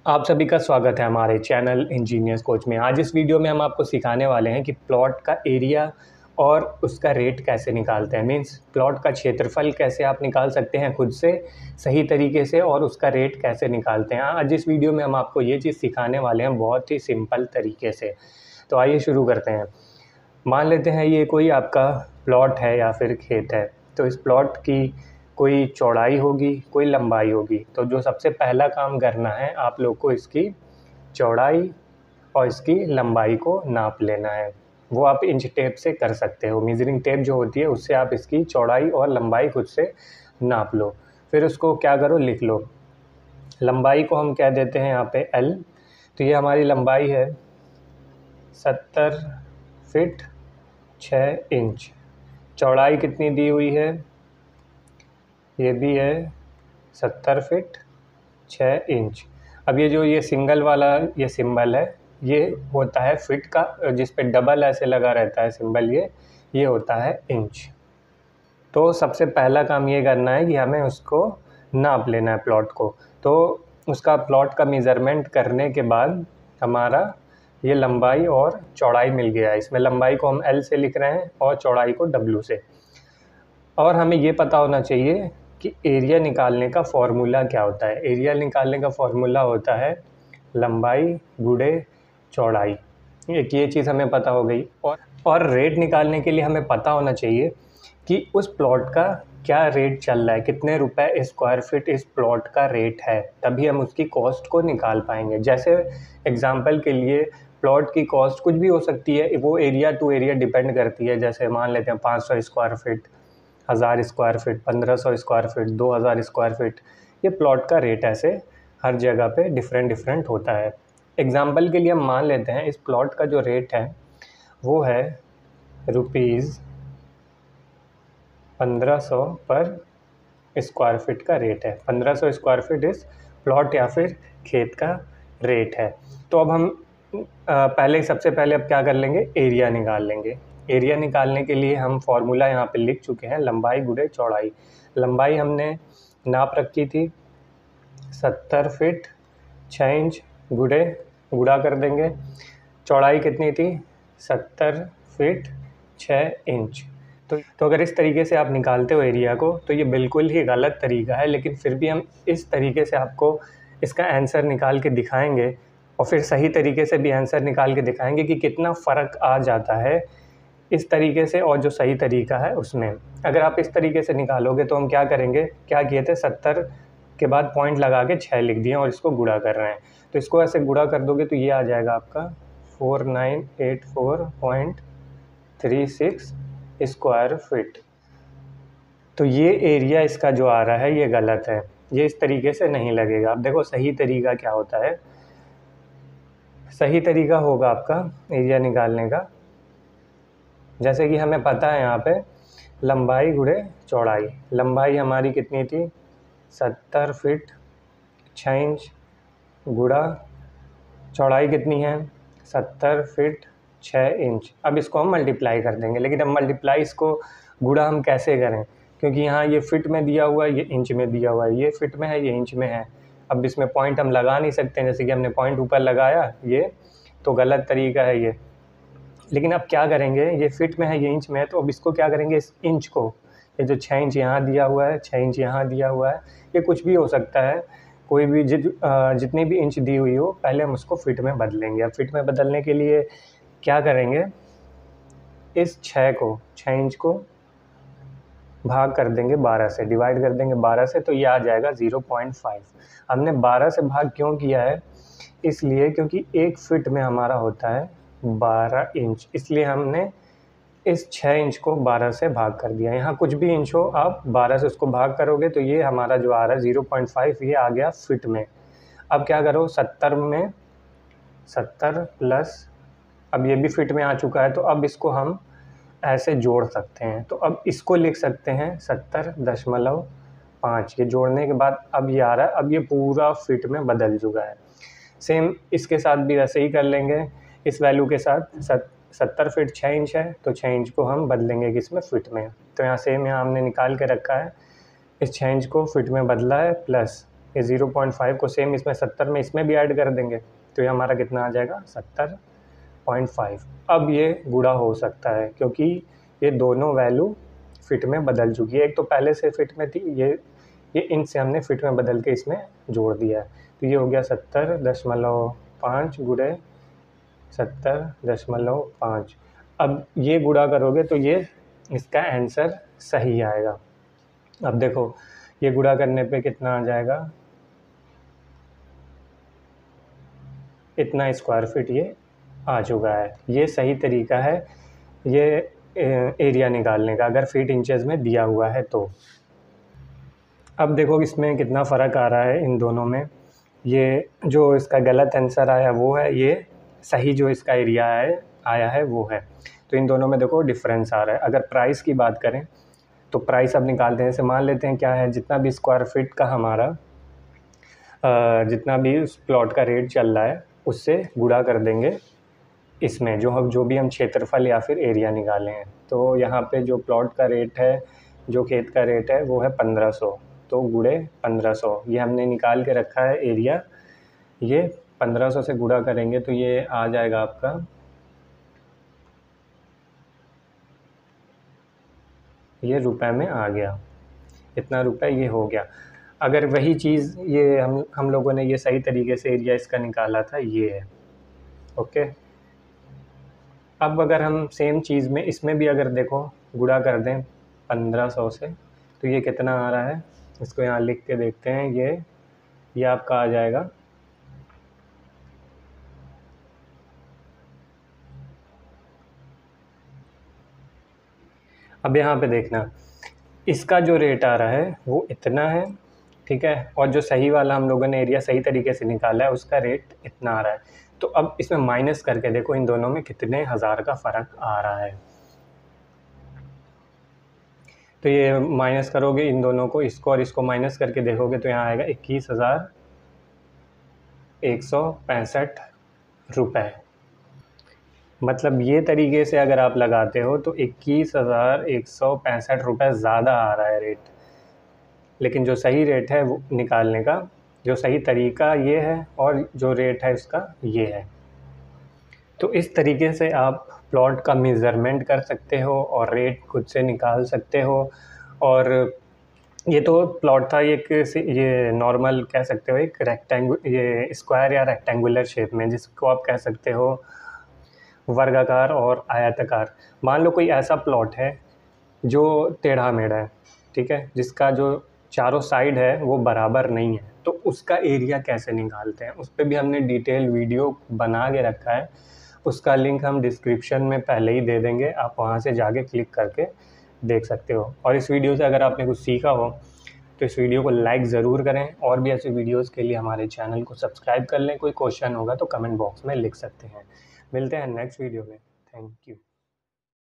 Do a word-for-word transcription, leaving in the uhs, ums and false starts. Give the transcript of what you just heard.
आप सभी का स्वागत है हमारे चैनल इंजीनियर्स कोच में। आज इस वीडियो में हम आपको सिखाने वाले हैं कि प्लॉट का एरिया और उसका रेट कैसे निकालते हैं। मींस प्लॉट का क्षेत्रफल कैसे आप निकाल सकते हैं खुद से सही तरीके से, और उसका रेट कैसे निकालते हैं। आज इस वीडियो में हम आपको ये चीज़ सिखाने वाले हैं बहुत ही सिंपल तरीके से। तो आइए शुरू करते हैं। मान लेते हैं ये कोई आपका प्लॉट है या फिर खेत है, तो इस प्लॉट की कोई चौड़ाई होगी, कोई लंबाई होगी। तो जो सबसे पहला काम करना है, आप लोग को इसकी चौड़ाई और इसकी लंबाई को नाप लेना है। वो आप इंच टेप से कर सकते हो। मेजरिंग टेप जो होती है उससे आप इसकी चौड़ाई और लंबाई खुद से नाप लो। फिर उसको क्या करो, लिख लो। लंबाई को हम क्या देते हैं यहाँ पे एल। तो ये हमारी लंबाई है सत्तर फिट छः इंच। चौड़ाई कितनी दी हुई है, ये भी है सत्तर फिट छः इंच। अब ये जो ये सिंगल वाला ये सिंबल है, ये होता है फिट का, जिस पे डबल ऐसे लगा रहता है सिंबल, ये ये होता है इंच। तो सबसे पहला काम ये करना है कि हमें उसको नाप लेना है प्लॉट को। तो उसका प्लॉट का मेज़रमेंट करने के बाद हमारा ये लंबाई और चौड़ाई मिल गया है। इसमें लंबाई को हम एल से लिख रहे हैं और चौड़ाई को डब्ल्यू से। और हमें ये पता होना चाहिए कि एरिया निकालने का फॉर्मूला क्या होता है। एरिया निकालने का फॉर्मूला होता है लंबाई गुणे चौड़ाई। एक ये चीज़ हमें पता हो गई। और और रेट निकालने के लिए हमें पता होना चाहिए कि उस प्लॉट का क्या रेट चल रहा है, कितने रुपए स्क्वायर फीट इस प्लॉट का रेट है, तभी हम उसकी कॉस्ट को निकाल पाएंगे। जैसे एग्जांपल के लिए प्लॉट की कॉस्ट कुछ भी हो सकती है, वो एरिया टू एरिया डिपेंड करती है। जैसे मान लेते हैं पाँच सौ स्क्वायर फीट, हज़ार स्क्वायर फीट, पंद्रह सौ स्क्वायर फीट, दो हज़ार स्क्वायर फीट, ये प्लॉट का रेट ऐसे हर जगह पे डिफरेंट डिफरेंट होता है। एग्जांपल के लिए हम मान लेते हैं इस प्लॉट का जो रेट है वो है रुपीज़ पंद्रह सौ पर स्क्वायर फीट का रेट है। पंद्रह सौ स्क्वायर फीट इस प्लॉट या फिर खेत का रेट है। तो अब हम पहले सबसे पहले अब क्या कर लेंगे, एरिया निकाल लेंगे। एरिया निकालने के लिए हम फॉर्मूला यहाँ पे लिख चुके हैं, लंबाई गुणे चौड़ाई। लंबाई हमने नाप रखी थी सत्तर फिट छः इंच, गुणे गुणा कर देंगे। चौड़ाई कितनी थी, सत्तर फिट छः इंच। तो तो अगर इस तरीके से आप निकालते हो एरिया को, तो ये बिल्कुल ही गलत तरीका है, लेकिन फिर भी हम इस तरीके से आपको इसका आंसर निकाल के दिखाएंगे, और फिर सही तरीके से भी आंसर निकाल के दिखाएंगे कि कितना फ़र्क आ जाता है इस तरीके से और जो सही तरीका है उसमें। अगर आप इस तरीके से निकालोगे तो हम क्या करेंगे, क्या किए थे, सत्तर के बाद पॉइंट लगा के छः लिख दिए और इसको गुणा कर रहे हैं। तो इसको ऐसे गुणा कर दोगे तो ये आ जाएगा आपका four nine eight four point three six square feet. तो ये एरिया इसका जो आ रहा है ये गलत है, ये इस तरीके से नहीं लगेगा। अब देखो सही तरीका क्या होता है। सही तरीका होगा आपका एरिया निकालने का, जैसे कि हमें पता है यहाँ पे लंबाई गुणे चौड़ाई। लंबाई हमारी कितनी थी, सत्तर फिट छः इंच, गुणा चौड़ाई कितनी है, सत्तर फिट छः इंच। अब इसको हम मल्टीप्लाई कर देंगे, लेकिन अब मल्टीप्लाई इसको गुणा हम कैसे करें, क्योंकि यहाँ ये फिट में दिया हुआ है, ये इंच में दिया हुआ है, ये फिट में है, ये इंच में है। अब इसमें पॉइंट हम लगा नहीं सकते, जैसे कि हमने पॉइंट ऊपर लगाया, ये तो गलत तरीका है ये। लेकिन अब क्या करेंगे, ये फिट में है, ये इंच में है, तो अब इसको क्या करेंगे, इस इंच को, ये जो छः इंच यहाँ दिया हुआ है, छः इंच यहाँ दिया हुआ है, ये कुछ भी हो सकता है, कोई भी जित जितनी भी इंच दी हुई हो, पहले हम उसको फिट में बदलेंगे। अब फिट में बदलने के लिए क्या करेंगे, इस छः को, छः इंच को भाग कर देंगे बारह से, डिवाइड कर देंगे बारह से, तो ये आ जाएगा ज़ीरो पॉइंट फाइव। हमने बारह से भाग क्यों किया है, इसलिए क्योंकि एक फिट में हमारा होता है बारह इंच, इसलिए हमने इस छः इंच को बारह से भाग कर दिया। यहाँ कुछ भी इंच हो, आप बारह से उसको भाग करोगे तो ये हमारा जो आ रहा है ज़ीरो पॉइंट फाइव, ये आ गया फिट में। अब क्या करो, सत्तर में सत्तर प्लस, अब ये भी फिट में आ चुका है, तो अब इसको हम ऐसे जोड़ सकते हैं। तो अब इसको लिख सकते हैं सत्तर दशमलव पाँच। ये जोड़ने के बाद अब ये आ रहा है, अब ये पूरा फिट में बदल चुका है। सेम इसके साथ भी वैसे ही कर लेंगे, इस वैल्यू के साथ। सत सत्तर फिट छः इंच है, तो छः इंच को हम बदलेंगे किसमें, फिट में। तो यहाँ सेम यहाँ हमने निकाल के रखा है, इस छः इंच को फिट में बदला है, प्लस ये ज़ीरो पॉइंट फाइव को सेम इसमें सत्तर में इसमें भी ऐड कर देंगे तो ये हमारा कितना आ जाएगा सत्तर पॉइंट फाइव। अब ये गुणा हो सकता है क्योंकि ये दोनों वैल्यू फिट में बदल चुकी है, एक तो पहले से फिट में थी, ये ये इनसे हमने फिट में बदल के इसमें जोड़ दिया है। तो ये हो गया सत्तर दशमलव पाँच गुणे सत्तर दशमलव पाँच। अब ये गुणा करोगे तो ये इसका आंसर सही आएगा। अब देखो ये गुणा करने पे कितना आ जाएगा, इतना स्क्वायर फीट ये आ चुका है। ये सही तरीका है ये एरिया निकालने का, अगर फीट इंचेस में दिया हुआ है तो। अब देखो इसमें कितना फ़र्क आ रहा है इन दोनों में। ये जो इसका गलत आंसर आया वो है, ये सही जो इसका एरिया है आया है वो है। तो इन दोनों में देखो डिफरेंस आ रहा है। अगर प्राइस की बात करें तो प्राइस अब निकालते हैं। जैसे मान लेते हैं क्या है, जितना भी स्क्वायर फीट का हमारा जितना भी उस प्लॉट का रेट चल रहा है उससे गुणा कर देंगे इसमें, जो हम जो भी हम क्षेत्रफल या फिर एरिया निकाले हैं। तो यहाँ पे जो प्लॉट का रेट है, जो खेत का रेट है वो है पंद्रह सौ, तो गुणे पंद्रह सौ ये हमने निकाल के रखा है एरिया। ये पंद्रह सौ से गुणा करेंगे तो ये आ जाएगा आपका ये रुपए में आ गया, इतना रुपए ये हो गया। अगर वही चीज़ ये हम हम लोगों ने ये सही तरीके से एरिया इसका निकाला था, ये है ओके। अब अगर हम सेम चीज़ में इसमें भी अगर देखो गुणा कर दें पंद्रह सौ से तो ये कितना आ रहा है, इसको यहाँ लिख के देखते हैं। ये ये आपका आ जाएगा अब यहाँ पे देखना इसका जो रेट आ रहा है वो इतना है, ठीक है, और जो सही वाला हम लोगों ने एरिया सही तरीके से निकाला है उसका रेट इतना आ रहा है। तो अब इसमें माइनस करके देखो इन दोनों में कितने हज़ार का फ़र्क आ रहा है। तो ये माइनस करोगे इन दोनों को, इसको और इसको माइनस करके देखोगे तो यहाँ आएगा इक्कीस हज़ार एक सौ पैंसठ रुपये। मतलब ये तरीके से अगर आप लगाते हो तो इक्कीस हज़ार एक सौ पैंसठ रुपये ज़्यादा आ रहा है रेट। लेकिन जो सही रेट है वो निकालने का, जो सही तरीका ये है और जो रेट है उसका ये है। तो इस तरीके से आप प्लॉट का मेज़रमेंट कर सकते हो और रेट खुद से निकाल सकते हो। और ये तो प्लॉट था एक ये नॉर्मल कह सकते हो, एक रेक्टेंगुलर, ये स्क्वायर या रेक्टेंगुलर शेप में, जिसको आप कह सकते हो वर्गाकार और आयताकार। मान लो कोई ऐसा प्लॉट है जो टेढ़ा मेढ़ा है, ठीक है, जिसका जो चारों साइड है वो बराबर नहीं है, तो उसका एरिया कैसे निकालते हैं उस पर भी हमने डिटेल वीडियो बना के रखा है। उसका लिंक हम डिस्क्रिप्शन में पहले ही दे देंगे, आप वहाँ से जाके क्लिक करके देख सकते हो। और इस वीडियो से अगर आपने कुछ सीखा हो तो इस वीडियो को लाइक ज़रूर करें, और भी ऐसे वीडियोज़ के लिए हमारे चैनल को सब्सक्राइब कर लें। कोई क्वेश्चन होगा तो कमेंट बॉक्स में लिख सकते हैं। मिलते हैं नेक्स्ट वीडियो में। Thank you.